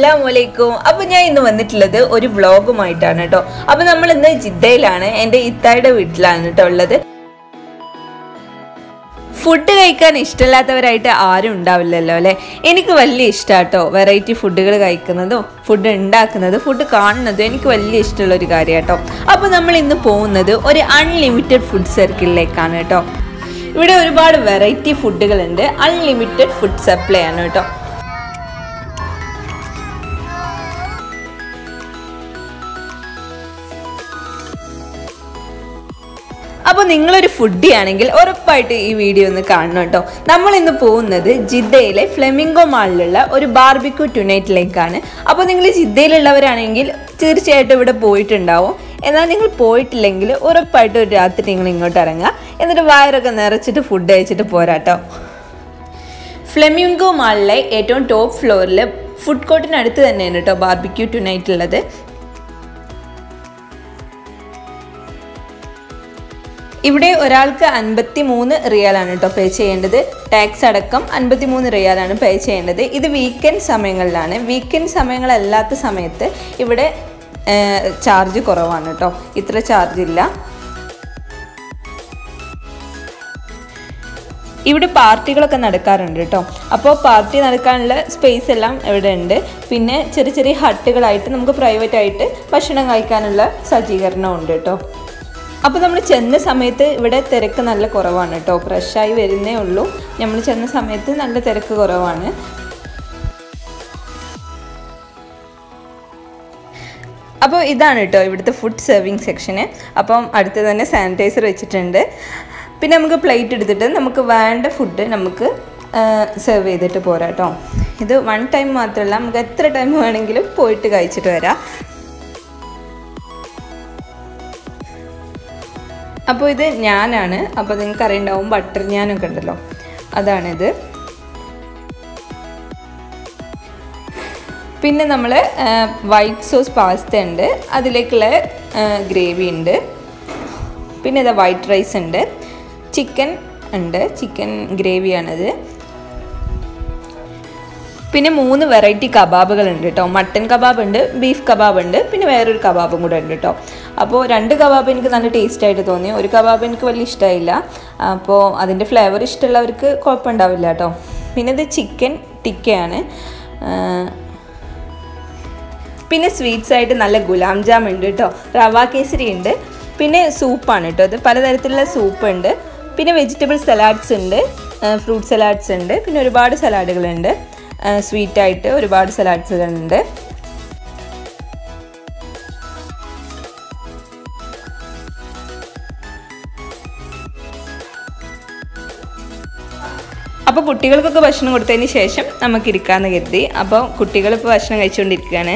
അസ്സലാമു അപ്പോൾ ഞാൻ ഇന്ന് വന്നിട്ടുള്ളത് ഒരു വ്ളോഗുമായിട്ടാണ് കേട്ടോ. അപ്പോൾ നമ്മൾ ഇന്ന് ജിദ്ദയിലാണ്, എൻ്റെ ഇത്തായുടെ വീട്ടിലാണ് കേട്ടോ ഉള്ളത്. ഫുഡ് കഴിക്കാൻ ഇഷ്ടമില്ലാത്തവരായിട്ട് ആരും ഉണ്ടാവില്ലല്ലോ അല്ലേ. എനിക്ക് വലിയ ഇഷ്ടമാണ് കേട്ടോ വെറൈറ്റി ഫുഡുകൾ കഴിക്കുന്നതും ഫുഡ് ഉണ്ടാക്കുന്നതും ഫുഡ് കാണുന്നതും എനിക്ക് വലിയ ഇഷ്ടമുള്ളൊരു കാര്യം കേട്ടോ. അപ്പോൾ നമ്മൾ ഇന്ന് പോകുന്നത് ഒരു അൺലിമിറ്റഡ് ഫുഡ് സർക്കിളിലേക്കാണ് കേട്ടോ. ഇവിടെ ഒരുപാട് വെറൈറ്റി ഫുഡുകളുണ്ട്, അൺലിമിറ്റഡ് ഫുഡ് സപ്ലൈ ആണ് കേട്ടോ. അപ്പോൾ നിങ്ങളൊരു ഫുഡി ആണെങ്കിൽ ഉറപ്പായിട്ട് ഈ വീഡിയോ ഒന്ന് കാണണം കേട്ടോ. നമ്മൾ ഇന്ന് പോകുന്നത് ജിദ്ദയിലെ ഫ്ലെമിംഗോ മാളിലുള്ള ഒരു ബാർബിക്യൂ ടുനൈറ്റിലേക്കാണ്. അപ്പോൾ നിങ്ങൾ ജിദ്ദയിലുള്ളവരാണെങ്കിൽ തീർച്ചയായിട്ടും ഇവിടെ പോയിട്ടുണ്ടാവും. എന്നാൽ നിങ്ങൾ പോയിട്ടില്ലെങ്കിൽ ഉറപ്പായിട്ട് ഒരു രാത്രി നിങ്ങൾ ഇങ്ങോട്ട് ഇറങ്ങുക, എന്നിട്ട് വയറൊക്കെ നിറച്ചിട്ട് ഫുഡ് കഴിച്ചിട്ട് പോരാട്ടോ. ഫ്ലെമിംഗോ മാളിലെ ഏറ്റവും ടോപ്പ് ഫ്ലോറിൽ ഫുഡ് കോർട്ടിനടുത്ത് തന്നെയാണ് കേട്ടോ ബാർബിക്യൂ ടുനൈറ്റ് ഉള്ളത്. ഇവിടെ ഒരാൾക്ക് 53 റിയാലാണ് കേട്ടോ പേ ചെയ്യേണ്ടത്. ടാക്സ് അടക്കം 53 റിയാലാണ് പേ ചെയ്യേണ്ടത്. ഇത് വീക്കെൻഡ് സമയങ്ങളിലാണ്. വീക്കെൻഡ് സമയങ്ങളല്ലാത്ത സമയത്ത് ഇവിടെ ചാർജ് കുറവാണ് കേട്ടോ, ഇത്ര ചാർജ് ഇല്ല. ഇവിടെ പാർട്ടികളൊക്കെ നടക്കാറുണ്ട് കേട്ടോ. അപ്പോൾ പാർട്ടി നടക്കാനുള്ള സ്പേസ് എല്ലാം ഇവിടെ ഉണ്ട്. പിന്നെ ചെറിയ ചെറിയ ഹട്ടുകളായിട്ട് നമുക്ക് പ്രൈവറ്റായിട്ട് ഭക്ഷണം കഴിക്കാനുള്ള സജ്ജീകരണം ഉണ്ട് കേട്ടോ. അപ്പോൾ നമ്മൾ ചെന്ന സമയത്ത് ഇവിടെ തിരക്ക് നല്ല കുറവാണ് കേട്ടോ. ഫ്രഷായി വരുന്നേ ഉള്ളൂ. നമ്മൾ ചെന്ന സമയത്ത് നല്ല തിരക്ക് കുറവാണ്. അപ്പോൾ ഇതാണ് കേട്ടോ ഇവിടുത്തെ ഫുഡ് സെർവിങ് സെക്ഷന്. അപ്പം അടുത്ത് തന്നെ സാനിറ്റൈസർ വെച്ചിട്ടുണ്ട്. പിന്നെ നമുക്ക് പ്ലേറ്റ് എടുത്തിട്ട് നമുക്ക് വേണ്ട ഫുഡ് നമുക്ക് സെർവ് ചെയ്തിട്ട് പോരാ കേട്ടോ. ഇത് വൺ ടൈം മാത്രമല്ല, നമുക്ക് എത്ര ടൈം വേണമെങ്കിലും പോയിട്ട് കഴിച്ചിട്ട് വരാം. അപ്പോൾ ഇത് ഞാനാണ്. അപ്പോൾ നിങ്ങൾക്ക് അറിയുണ്ടാവും ബട്ടർ ഞാനൊക്കെ ഉണ്ടല്ലോ, അതാണിത്. പിന്നെ നമ്മൾ വൈറ്റ് സോസ് പാസ്ത ഉണ്ട്, അതിലേക്കുള്ള ഗ്രേവി ഉണ്ട്. പിന്നെ ഇത് വൈറ്റ് റൈസ് ഉണ്ട്, ചിക്കൻ ഉണ്ട്, ചിക്കൻ ഗ്രേവിയാണിത്. പിന്നെ 3 വെറൈറ്റി കബാബുകളുണ്ട് കേട്ടോ. മട്ടൻ കബാബ് ഉണ്ട്, ബീഫ് കബാബ് ഉണ്ട്, പിന്നെ വേറൊരു കബാബും കൂടെ ഉണ്ട് കേട്ടോ. അപ്പോൾ 2 കബാബ് എനിക്ക് നല്ല ടേസ്റ്റായിട്ട് തോന്നി. ഒരു കബാബ് എനിക്ക് വലിയ ഇഷ്ടമായില്ല. അപ്പോൾ അതിൻ്റെ ഫ്ലേവർ ഇഷ്ടമുള്ളവർക്ക് കുഴപ്പമുണ്ടാവില്ല കേട്ടോ. പിന്നെ ഇത് ചിക്കൻ ടിക്കയാണ്. പിന്നെ സ്വീറ്റ്സ് ആയിട്ട് നല്ല ഗുലാം ജാം ഉണ്ട് കേട്ടോ, റവ കേസരി ഉണ്ട്. പിന്നെ സൂപ്പാണ് കേട്ടോ, ഇത് പലതരത്തിലുള്ള സൂപ്പ് ഉണ്ട്. പിന്നെ വെജിറ്റബിൾ സലാഡ്സ് ഉണ്ട്, ഫ്രൂട്ട് സലാഡ്സ് ഉണ്ട്. പിന്നെ ഒരുപാട് സലാഡുകളുണ്ട്, സ്വീറ്റായിട്ട് ഒരുപാട് സലാഡ്സുകളുണ്ട്. അപ്പോൾ കുട്ടികൾക്കൊക്കെ ഭക്ഷണം കൊടുത്തതിന് ശേഷം നമുക്ക് ഇരിക്കാമെന്ന് കരുതി. അപ്പോൾ കുട്ടികളിപ്പോൾ ഭക്ഷണം കഴിച്ചുകൊണ്ടിരിക്കുകയാണ്.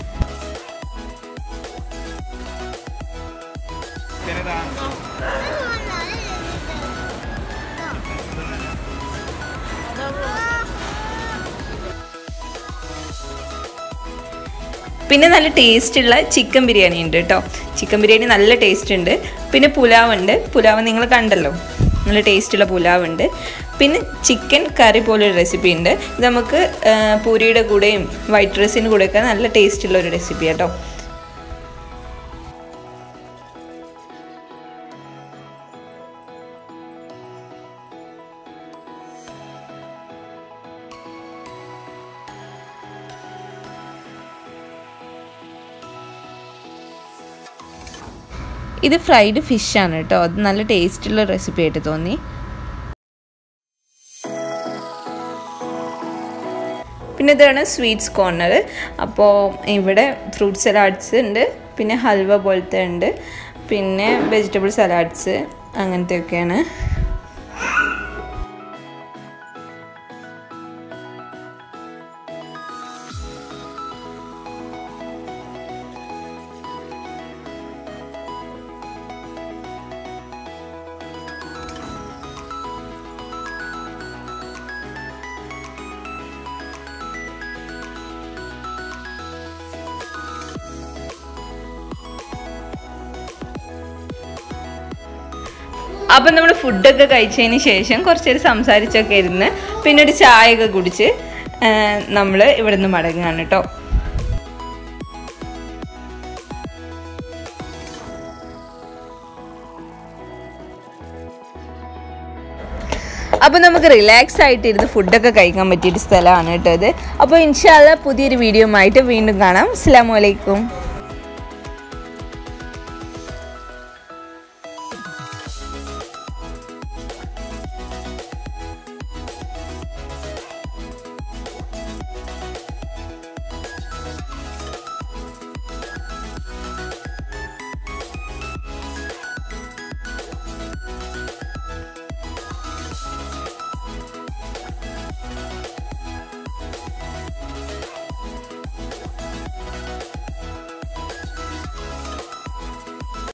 പിന്നെ നല്ല ടേസ്റ്റുള്ള ചിക്കൻ ബിരിയാണി ഉണ്ട് കേട്ടോ. ചിക്കൻ ബിരിയാണി നല്ല ടേസ്റ്റ് ഉണ്ട്. പിന്നെ പുലാവ് ഉണ്ട്, പുലാവ് നിങ്ങൾ കണ്ടല്ലോ, നല്ല ടേസ്റ്റുള്ള പുലാവ് ഉണ്ട്. പിന്നെ ചിക്കൻ കറി പോലൊരു റെസിപ്പി ഉണ്ട്. ഇത് നമുക്ക് പൂരിയുടെ കൂടെയും വൈറ്റ് റൈസിൻ്റെ കൂടെയൊക്കെ നല്ല ടേസ്റ്റുള്ള ഒരു റെസിപ്പി കേട്ടോ. ഇത് ഫ്രൈഡ് ഫിഷാണ് കേട്ടോ. അത് നല്ല ടേസ്റ്റുള്ള റെസിപ്പി ആയിട്ട് തോന്നി. പിന്നെ ഇതാണ് സ്വീറ്റ്സ് കോർണർ. അപ്പോൾ ഇവിടെ ഫ്രൂട്ട് സലാഡ്സ് ഉണ്ട്, പിന്നെ ഹൽവ പോലത്തെ ഉണ്ട്, പിന്നെ വെജിറ്റബിൾ സലാഡ്സ് അങ്ങനത്തെയൊക്കെയാണ്. അപ്പം നമ്മൾ ഫുഡൊക്കെ കഴിച്ചതിന് ശേഷം കുറച്ച് നേരം സംസാരിച്ചൊക്കെ ഇരുന്ന് പിന്നെ ഒരു ചായയൊക്കെ കുടിച്ച് നമ്മൾ ഇവിടെ നിന്ന് മടങ്ങുകയാണ് കേട്ടോ. അപ്പോൾ നമുക്ക് റിലാക്സ് ആയിട്ടിരുന്ന് ഫുഡൊക്കെ കഴിക്കാൻ പറ്റിയൊരു സ്ഥലമാണ് കേട്ടോ ഇത്. അപ്പോൾ ഇൻഷാ അല്ലാഹ് പുതിയൊരു വീഡിയോ ആയിട്ട് വീണ്ടും കാണാം. അസ്സലാമു അലൈക്കും.